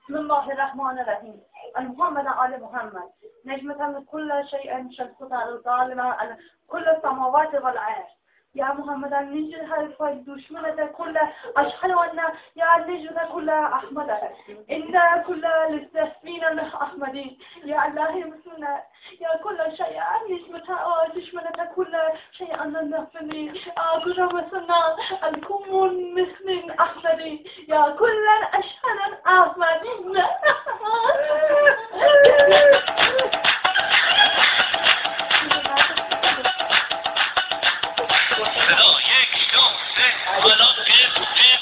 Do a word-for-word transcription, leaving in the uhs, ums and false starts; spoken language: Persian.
بسم الله الرحمن الرحيم. محمد آل محمد نجمة كل شيء شمسها الظالمة كل السماوات والأرض. يا محمد نجد حرف دشمنة كل أشهد أن يا نجد كل أحمد إن كل للتسمين الأحمدي. يا الله مسلمنا يا كل شيء نجمة دشمنة كل شيء أن نفني أقرب سنة الكم مثل أحمدي. يا كل أشهد أحمدي. یک دو سه حالا